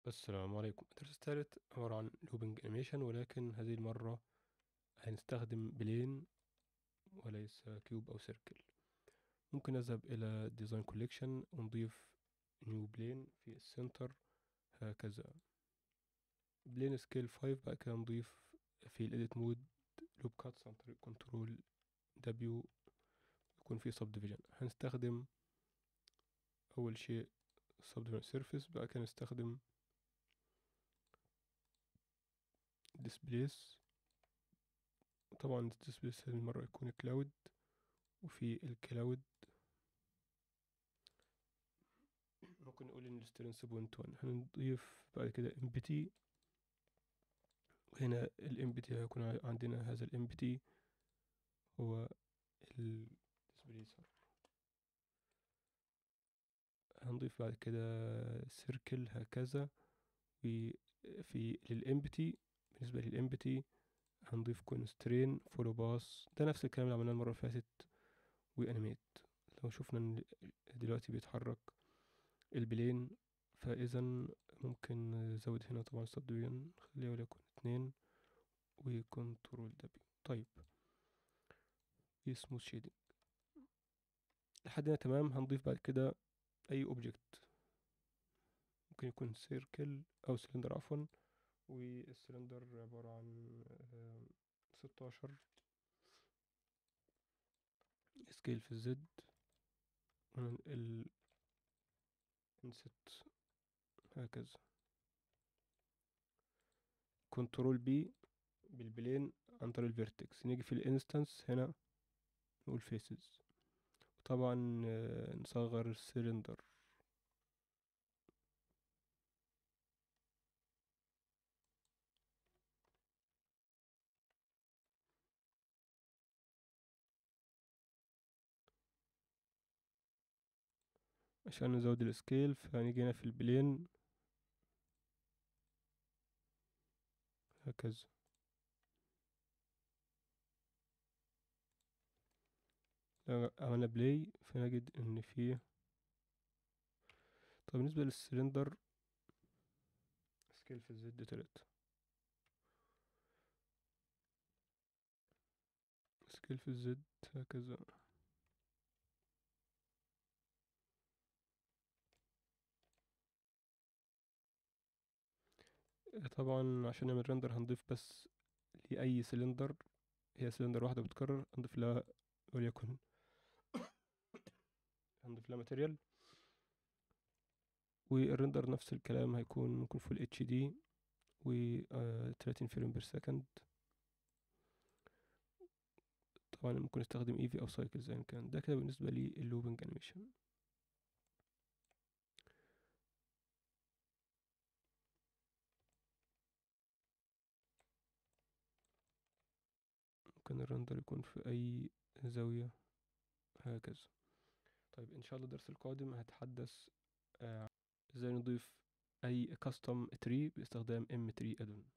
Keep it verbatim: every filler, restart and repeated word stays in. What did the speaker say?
السلام عليكم. الدرس الثالث عبارة عن لوبينج انيميشن، ولكن هذه المرة هنستخدم بلين وليس كيوب أو سيركل. ممكن نذهب إلى ديزاين كوليكشن ونضيف نيو بلين في السنتر هكذا، بلين سكيل خمسة. بعد كده نضيف في الإديت مود لوب كاتس عن طريق كنترول دبليو، يكون في سب ديفيجن. هنستخدم أول شيء سب ديفيجن سيرفيس، بعد كده نستخدم ديسبليس. طبعا الديسبليس هذه المرة يكون كلاود، وفي الكلاود ممكن نقول ان السترنس بوينت واحد. هنضيف بعد كده امبتي، وهنا الامبتي هيكون عندنا هذا الامبتي هو الديسبليسر. هنضيف بعد كده سيركل هكذا. وفي للامبتي، بالنسبة للامبتي هنضيف كونسترين فولو باس، ده نفس الكلام اللي عملناه المرة اللي فاتت، وانيميت. لو شفنا ان دلوقتي بيتحرك البلين، فاذا ممكن نزود هنا طبعا سبديفيجن، خليه وليكن اتنين وكنترول دبليو. طيب، في سموث شيدنج لحد هنا تمام. هنضيف بعد كده اي اوبجكت، ممكن يكون سيركل او سلندر عفوا، والسلندر عبارة عن آه، ستاشر سكيل في الزد، وننقل انست هكذا. كنترول بي بالبلين عن طريق الفيرتكس، نيجي في الانستنس هنا نقول فيسز. طبعا آه، نصغر السلندر. عشان نزود السكيل فهنيجي هنا في البلين هكذا. لو عملنا بلاي فنجد ان فيه. طب بالنسبة للسلندر سكيل في الزد تلاتة، سكيل في الزد هكذا. طبعا عشان نعمل رندر هنضيف بس لأي سلندر، هي سلندر واحدة بتكرر، هنضيف لها وليكن هنضيف لها ماتيريال. والرندر نفس الكلام، هيكون ممكن فول اتش دي و تلاتين فريم بير سكند. طبعا ممكن نستخدم ايفي او سايكلز ايا كان. ده كده بالنسبة لي اللوبينج انيميشن. ممكن الرندر يكون في اي زاوية هكذا. طيب ان شاء الله الدرس القادم هتحدث آه، ازاي نضيف اي كاستم تري باستخدام ام تري ادون.